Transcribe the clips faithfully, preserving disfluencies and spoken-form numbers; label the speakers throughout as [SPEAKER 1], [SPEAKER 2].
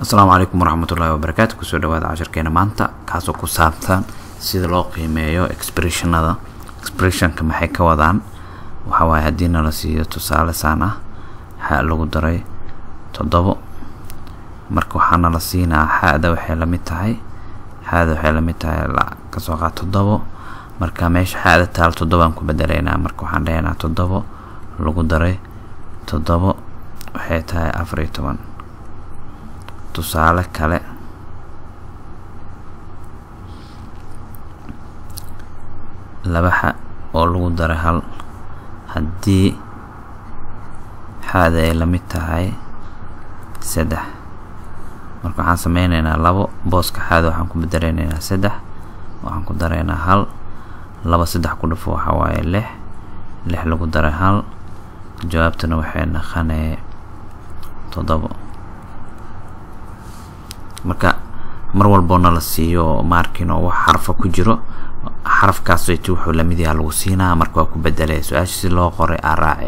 [SPEAKER 1] السلام عليكم ورحمة الله وبركاته. كسو دواada casharkeena maanta kaasoo ku saabsan sida loo qiimeeyo expressionada. expressionka maxay ka wadaan? waxa waay hadii la siiyo tusaale saan ah ha lagu daray toddobo, marka waxaana la siinaa haada waxay la mid tahay haada waxay la mid tahay la ka soo qaad toddobo, marka meesha haada taal toddobo aan ku bedeleynaa. marka waxaan dhahaynaa toddobo lagu daray toddobo waxay tahay afar iyo toban. tusaale kale laba ha oo lagu daray hal hadii haada ay la mid tahay saddex, marka waxaan sameynaynaa labo booska haada waxaan ku bedeleynaa saddex, waxaan ku dareynaa hal, laba saddex ku dhufo waxa waaye lix, lix lagu daray hal, jawaabtuna waxay noqonaysaa toddobo. marka mar walba na la siiyo markino wax xaraf ku jiro xarafkaas ay wuxuu la mid yahay lagu siinaa, marka waa ku bedelay su'aasha si loo qoray araace.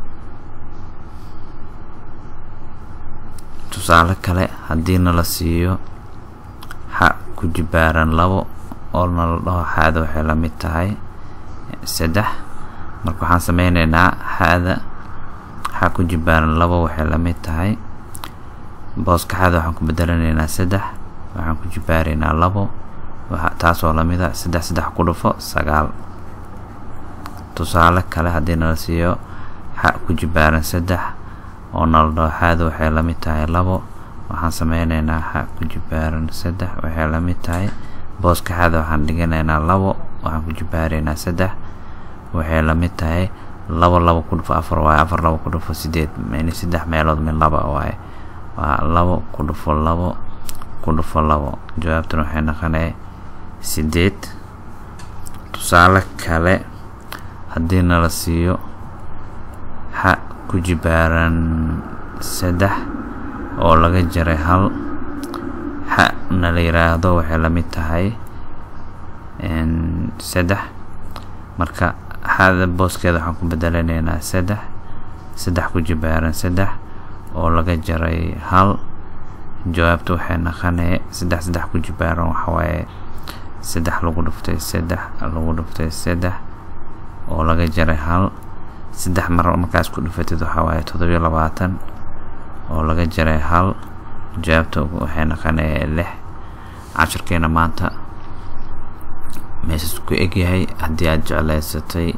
[SPEAKER 1] tusaale kale hadii na la siiyo ha ku jibaaran labo oo na la dhaho haada waxay la mid tahay saddex, marka waxaan sameynaynaa haada ha ku jibaaran labo waxay la mid tahay booska haada waxaan ku bedeleynaa saddex, waxaan ku jibaaraynaa labo waxa taas oo la mid ah saddex saddex ku dhufo sagaal. tusaale kale hadii na la siiyo ha ku jibaaran saddex oo na la dhaho haada waxay la mid tahay labo, waxaan sameynaynaa ha ku jibaaran saddex waxay la mid tahay booska haada waxaan dhiganaynaa labo, waxaan ku jibaaraynaa saddex waxay la mid tahay labo labo ku dhufo afar waaye, afar labo ku dhufo sideed, yani saddex meelood min laba waaye waa labo ku dhufo labo ku dhufo labo, jawaabtuna waxay noqonaysaa sideed. tusaale kale hadii na la siiyo ha ku jibaaran saddex oo laga jaray hal, ha na la yiraahdo waxay la mid tahay in saddex, marka haada booskeeda waxaan ku bedeleynaa saddex, saddex ku jibaaran saddex oo laga jaray hal, jawaabtu waxay noqonaysaa saddex saddex ku jibaaran waxa waaye saddex lagu dhuftay saddex lagu dhuftay saddex oo laga jaray hal, saddex mar markaas ku dhufatid waxa waaye toddoba iyo labaatan oo laga jaray hal, jawaabtu waxay noqonaysaa lix. casharkeena maanta meeshaas ku eg yahay. hadii aad jeclaysatay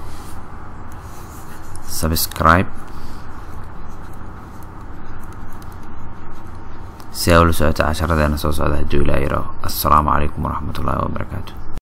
[SPEAKER 1] subscribe si aad ula socoto casharradeena soo socda hadii Ilaahay yiraahdo. assalaamu calaykum waraxmatullaahi wabarakaatuh.